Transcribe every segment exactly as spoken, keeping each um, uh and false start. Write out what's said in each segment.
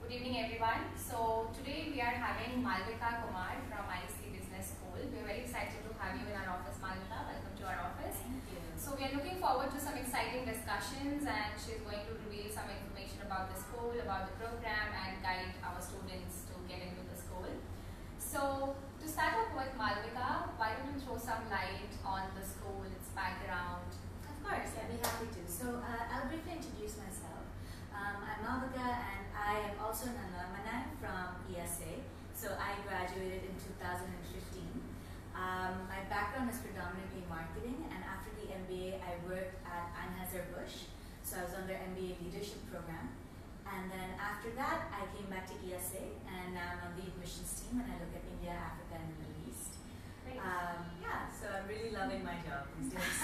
Good evening, everyone. So today we are having Malvika Kumar from I E S E Business School. We are very excited to have you in our office, Malvika. Welcome to our office. Thank you. So we are looking forward to some exciting discussions, and she's going to reveal some information about the school, about the program, and guide our students to get into the school. So to start off with, Malvika, why don't you throw some light on the school, its background? Of course, I'd be happy to. So uh, I'll briefly introduce myself. Um, I'm Malvika, and I am also an alumni from I E S E. So I graduated in two thousand fifteen. Um, my background is predominantly marketing, and after the M B A, I worked at I E S E Bush. So I was on their M B A leadership program. And then after that, I came back to I E S E, and now I'm on the admissions team, and I look at India, Africa, and the Middle East. Um, yeah, so I'm really loving my job these days.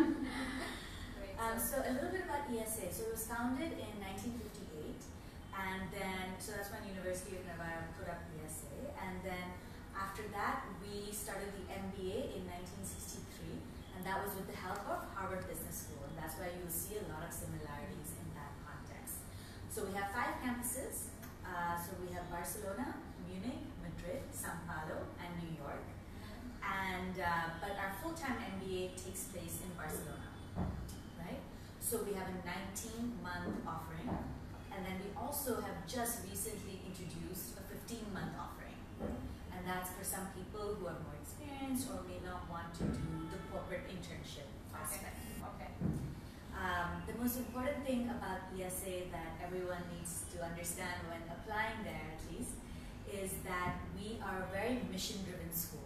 Great. Um, so a little bit about I E S E. So it was founded in nineteen fifty-eight, and then, so that's when University of Nevada put up I E S E, and then after that, we started the M B A in nineteen sixty-three, and that was with the help of Harvard Business School, and that's why you will see a lot of similarities in that context. So we have five campuses. Uh, so we have Barcelona, Munich, Madrid, Sao Paulo, and New York. And uh, but our full-time M B A takes place in Barcelona, right? So we have a nineteen month offering, and then we also have just recently introduced a fifteen month offering, and that's for some people who have more experience or may not want to do the corporate internship aspect. Okay. Um, the most important thing about I E S E that everyone needs to understand when applying there, at least, is that we are a very mission-driven school.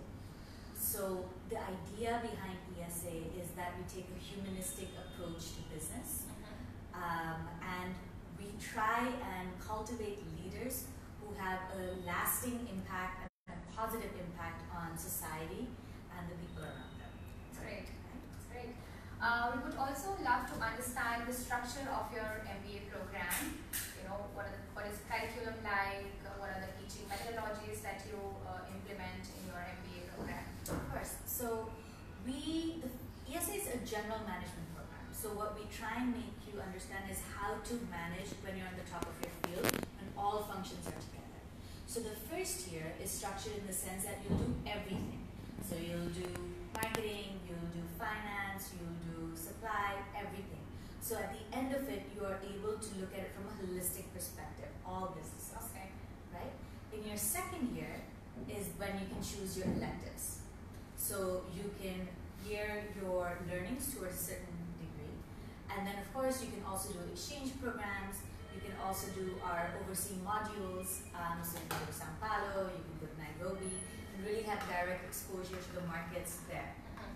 So the idea behind I E S E is that we take a humanistic approach to business, um, and we try and cultivate leaders who have a lasting impact and a positive impact on society and the people around them. That's great. That's great. Uh, we would also love to understand the structure of your M B A program. You know, what, are the, what is curriculum like? Uh, what are the teaching methodologies that you uh, implement in your M B A program? Of course. So we, the I E S E is a general management program. So what we try and make you understand is how to manage when you're on the top of your field and all functions are together. So the first year is structured in the sense that you'll do everything. So you'll do marketing, you'll do finance, you'll do supply, everything. So at the end of it, you are able to look at it from a holistic perspective, all businesses. Okay. Right? In your second year is when you can choose your electives. So you can gear your learnings to a certain degree. And then of course you can also do exchange programs. You can also do our overseas modules. Um, so you can go to Sao Paulo, you can go to Nairobi, and really have direct exposure to the markets there.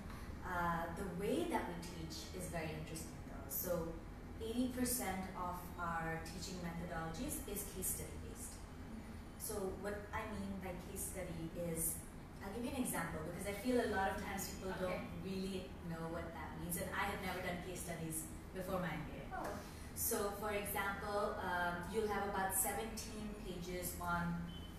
Uh, the way that we teach is very interesting though. So eighty percent of our teaching methodologies is case study based. So what I mean by case study is, I'll give you an example because I feel a lot of times people Okay. don't really know what that means, and I have never done case studies before my M B A. Oh. So for example, um, you'll have about seventeen pages on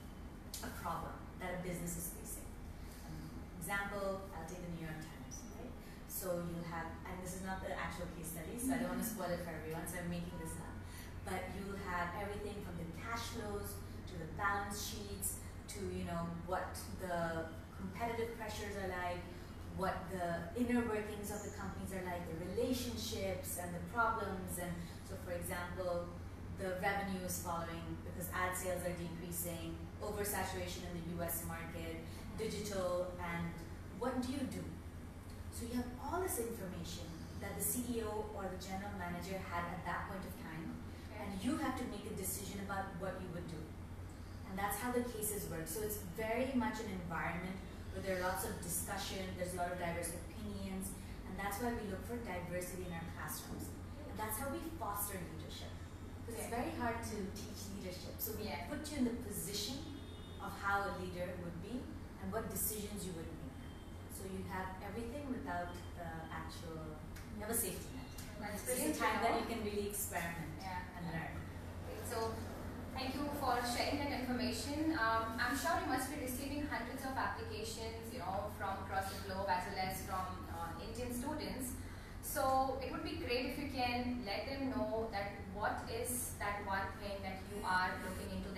a problem that a business is facing. Um, example, I'll take the New York Times, right? So you'll have, and this is not the actual case study, so I don't want to spoil it for everyone, so I'm making this up. But you'll have everything from the cash flows to the balance sheets to, you know, what the competitive pressures are like, what the inner workings of the companies are like, the relationships and the problems. And so for example, the revenue is falling because ad sales are decreasing, oversaturation in the U S market, digital, and what do you do? So you have all this information that the C E O or the general manager had at that point of time, and you have to make a decision about what you would do. And that's how the cases work. So it's very much an environment where there are lots of discussion, there's a lot of diverse opinions, and that's why we look for diversity in our classrooms. And that's how we foster leadership. Because it's very hard to teach leadership. So we Yeah. put you in the position of how a leader would be and what decisions you would make. So you have everything without the actual, you have a safety net. That's It's brilliant a to time that know. you can really experiment Yeah. and learn. Great. So thank you for sharing that information. Um, I'm sure you must be receiving hundreds of applications, you know, from across the globe as well as from uh, Indian students. So it would be great if you can let them know that what is that one thing that you are looking into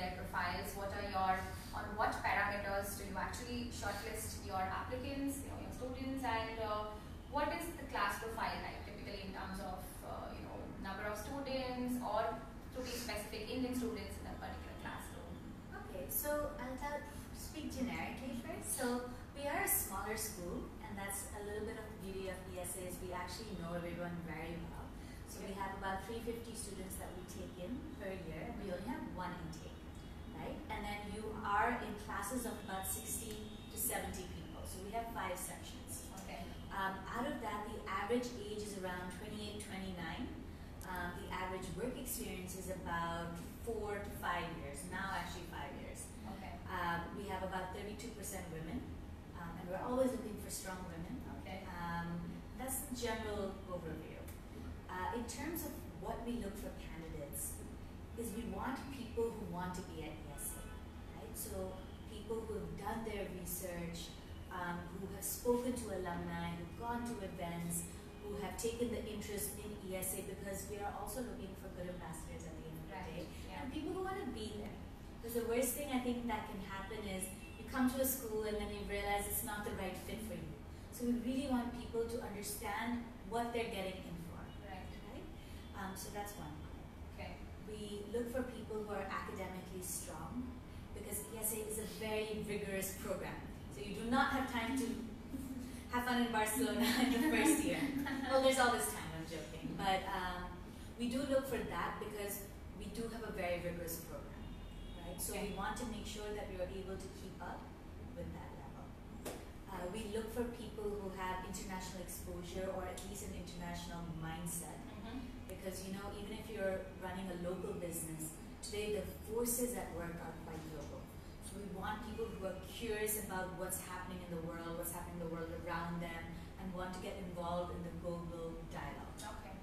their profiles? What are your, on what parameters do you actually shortlist your applicants, you know, your students, and uh, what is the class profile like typically in terms of, uh, you know, number of students, or to be specific, Indian students in a particular classroom? Okay, so I'll tell, speak generically first. So we are a smaller school, and that's a little bit of the beauty of I E S E is we actually know everyone very well. So we have about three hundred fifty students that we take in per year, and we only have one intake, right? And then you are in classes of about sixty to seventy people. So we have five sections. Okay. Um, out of that, the average age is around twenty-eight, twenty-nine. Um, the average work experience is about four to five years. Now actually five years. Okay. Um, we have about thirty-two percent women, um, and we're always looking for strong women. Okay. Um, that's the general overview. Uh, in terms of what we look for candidates, is we want people who want to be at I E S E, right? So people who have done their research, um, who have spoken to alumni, who've gone to events, who have taken the interest in I E S E, because we are also looking for good ambassadors at the end of the day, Yeah. and people who want to be there. Because the worst thing I think that can happen is you come to a school and then you realize it's not the right fit for you. So we really want people to understand what they're getting in for. Right. Right? Um, so that's one. Okay. We look for people who are academically strong, because I E S E is a very rigorous program. So you do not have time to have fun in Barcelona in the first year. Well, there's all this time, I'm joking. But um, we do look for that because we do have a very rigorous program, right? So Okay. we want to make sure that we are able to keep up with that level. Uh, we look for people who have international exposure, or at least an international mindset. Mm-hmm. Because, you know, even if you're running a local business, today the forces at work are quite global. So we want people who are curious about what's happening in the world, what's happening in the world around them, and want to get involved in the global dialogue. Okay.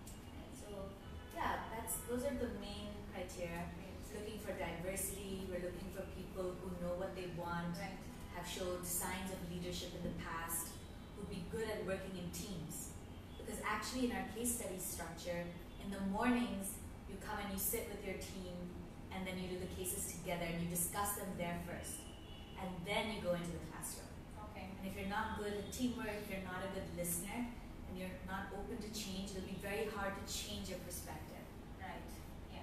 So, yeah, that's those are the main criteria. We're looking for diversity, we're looking for people who know what they want, Right. have showed signs of leadership in the past, would be good at working in teams. Because actually in our case study structure, in the mornings, you come and you sit with your team, and then you do the cases together, and you discuss them there first. And then you go into the classroom. Okay. And if you're not good at teamwork, if you're not a good listener, and you're not open to change, it'll be very hard to change your perspective. Right. Yeah.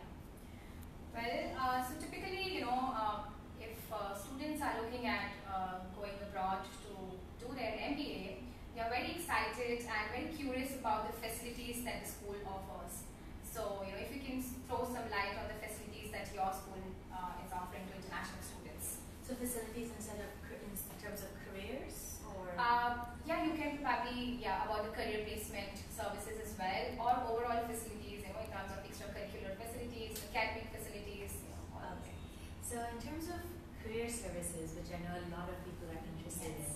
Well, uh, so typically, you know, uh, if uh, students are looking at uh, going abroad to do their M B A, they are very excited and very curious about the facilities that the school offers. So, you know, if you can throw some light on the facilities that your school uh, is offering to international students. So facilities instead of ca- in terms of careers, or Uh, yeah, you can probably, yeah, about the career placement services as well, or overall facilities, you know, in terms of extracurricular facilities, academic facilities, you know, all of okay. it. So in terms of career services, which I know a lot of people are interested Yes. in,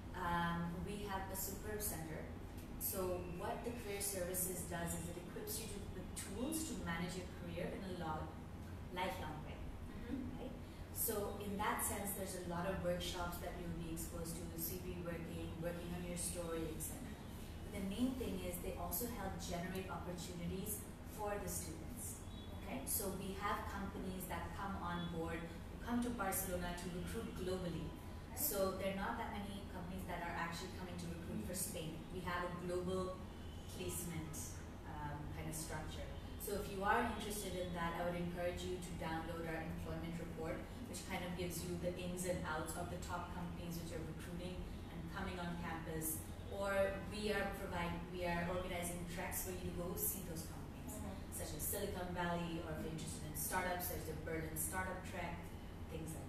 um, we have a superb center. So what the career services does is it equips you to, with tools to manage your career in a lot lifelong way. Mm-hmm. Right? So in that sense, there's a lot of workshops that you'll be exposed to, C V working, working on your story, et cetera. But the main thing is they also help generate opportunities for the students. Okay? So we have companies that come on board, who come to Barcelona to recruit globally. So there are not that many companies that are actually coming to recruit for Spain. We have a global placement um, kind of structure. So if you are interested in that, I would encourage you to download our employment report, which kind of gives you the ins and outs of the top companies which are recruiting and coming on campus. Or we are providing, we are organizing treks for you to go see those companies, Mm-hmm. such as Silicon Valley, or if you're interested in startups, there's the Berlin Startup Trek, things like that.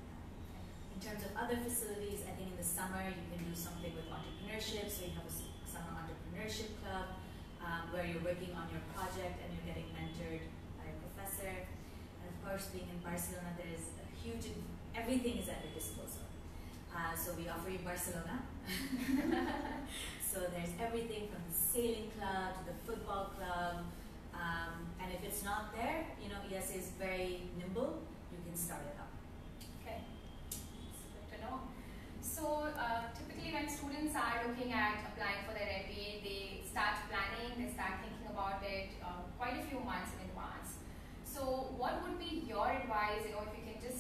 In terms of other facilities, I think in the summer you can do something with entrepreneurship, so you have a s- summer entrepreneurship club, um, where you're working on your project and you're getting mentored by a professor. And of course, being in Barcelona, there's a huge, everything is at your disposal. Uh, so we offer you Barcelona. So there's everything from the sailing club to the football club. Um, and if it's not there, you know, I E S E is very nimble, you can start it up. Okay, it's good to know. So uh, typically when students are looking at applying for their M B A, they start planning, they start thinking about it uh, quite a few months in advance. So what would be your advice, you know, if you can just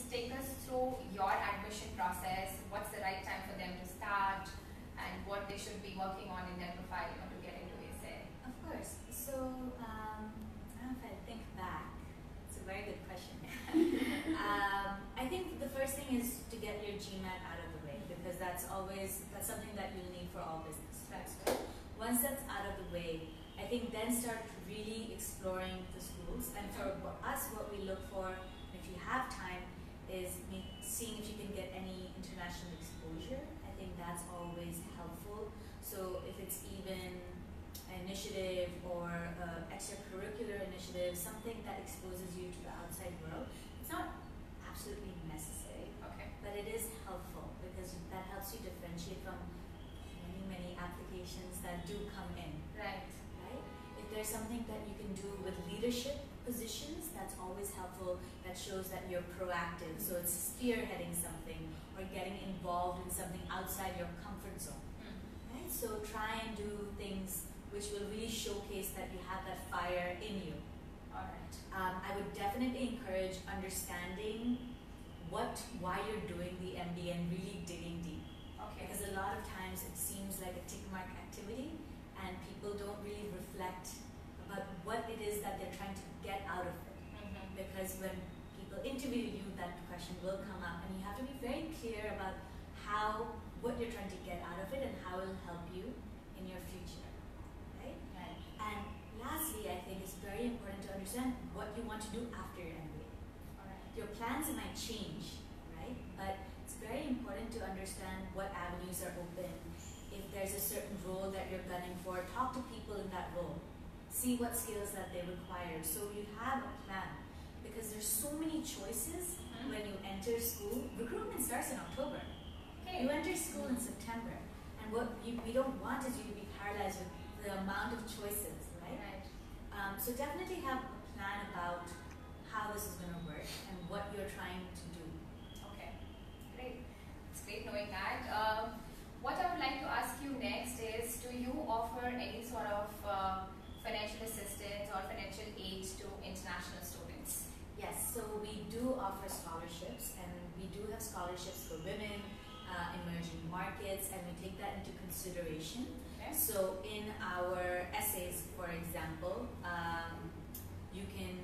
thing is to get your GMAT out of the way, because that's always, that's something that you'll need for all business. Right. Right? Once that's out of the way, I think then start really exploring the schools. And for us, what we look for, if you have time, is seeing if you can get any international exposure. I think that's always helpful. So if it's even an initiative or uh, extracurricular initiative, something that exposes you to the outside world, it's not absolutely necessary, Okay. but it is helpful because that helps you differentiate from many, many applications that do come in. Right. Right? If there's something that you can do with leadership positions, that's always helpful. That shows that you're proactive. So it's spearheading something or getting involved in something outside your comfort zone. Mm. Right? So try and do things which will really showcase that you have that fire in you. All right. Um, I would definitely encourage understanding what, why you're doing the M B A and really digging deep. Okay. Because a lot of times it seems like a tick mark activity and people don't really reflect about what it is that they're trying to get out of it. Mm-hmm. Because when people interview you, that question will come up and you have to be very clear about how, what you're trying to get out of it and how it will help you in your future. Right? Right. And lastly, I think it's very important to understand what you want to do after your M B A. All right. Your plans might change, right? But it's very important to understand what avenues are open. If there's a certain role that you're gunning for, talk to people in that role. See what skills that they require. So you have a plan. Because there's so many choices Mm-hmm. when you enter school. Recruitment starts in October. Okay. You enter school in September. And what you, we don't want is you to be paralyzed with the amount of choices, right? Right. Um, so definitely have a plan about how this is going to work and what you're trying to do. Okay. Great. It's great knowing that. Um, what I would like to ask you next is, do you offer any sort of uh, financial assistance or financial aid to international students? Yes, so we do offer scholarships, and we do have scholarships for women, uh, emerging markets, and we take that into consideration. Okay. So in our essays, for example, um, you can,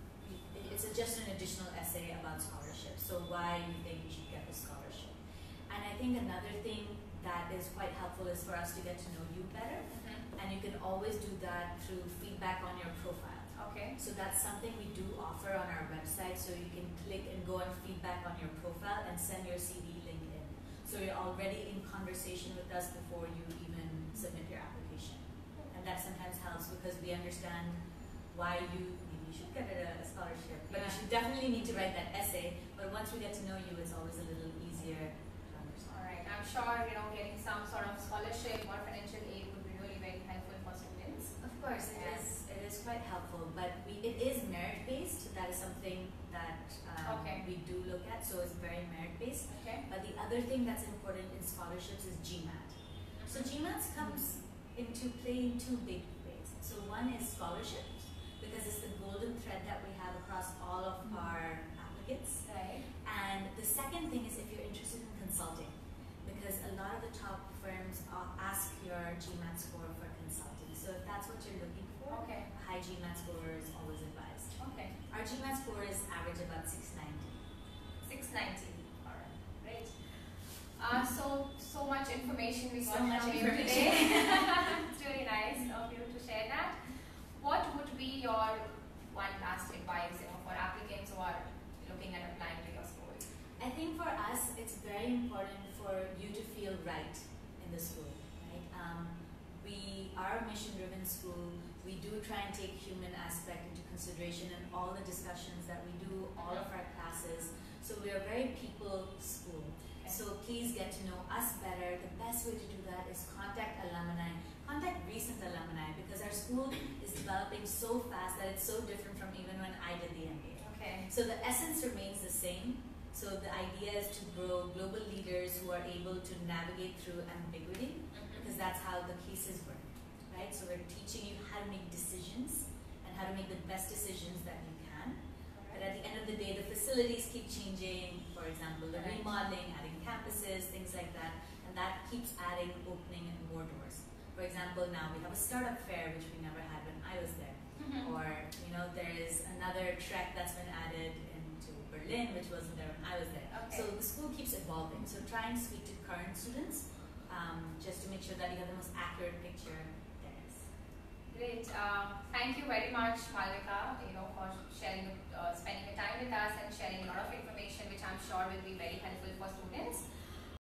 it's a, just an additional essay about scholarships, so why you think you should get the scholarship. And I think another thing that is quite helpful is for us to get to know you better, Mm-hmm. and you can always do that through feedback on your profile. Okay. So that's something we do offer on our website, so you can click and go and feedback on your profile and send your C V link in. So you're already in conversation with us before you even submit your application. And that sometimes helps because we understand why you maybe you should get a, a scholarship. But Yeah. you should definitely need to write that essay. But once we get to know you, it's always a little easier to understand. All right. I'm sure, you know, getting some sort of scholarship or financial aid would be really very helpful for students. Of course, it Yeah. is. It is quite helpful, but we, it is merit based. That is something that um, Okay. we do look at. So it's very merit based. Okay. But the other thing that's important in scholarships is GMAT. So GMAT comes into play in two big ways. So one is scholarships, because it's the golden thread that we have across all of our applicants. Right. And the second thing is if you're interested in consulting, because a lot of the top firms uh, ask your GMAT score for consulting. So if that's what you're looking for, Okay. a high GMAT score is always advised. Okay. Our GMAT score is average about six ninety. six ninety. All right. Great. Uh, so, so much information we got So much from you information. today. It's really nice of you to share that. What would be your one last advice, you know, for applicants who are looking at applying to your school? I think for us, it's very important for you to feel right in the school, right? Um, we are a mission-driven school. We do try and take human aspect into consideration in all the discussions that we do, all of our classes. So we are a very people school. Okay. So please get to know us better. The best way to do that is contact alumni, contact recent alumni, because our school is developing so fast that it's so different from even when I did the M B A. Okay. So the essence remains the same. So the idea is to grow global leaders who are able to navigate through ambiguity, because that's how the cases work, right? So we're teaching you how to make decisions and how to make the best decisions that you can. But at the end of the day, the facilities keep changing. For example, the Right. remodeling, adding campuses, things like that, and that keeps adding, opening more doors. For example, now we have a startup fair, which we never had when I was there. Mhm. Or, you know, there is another track that's been added into to Berlin, which wasn't there when I was there. Okay. So the school keeps evolving. So try and speak to current students um, just to make sure that you have the most accurate picture there is. Great. Uh, thank you very much, Malvika, you know, for sharing, uh, spending the time with us and sharing a lot of information, which I'm sure will be very helpful for students.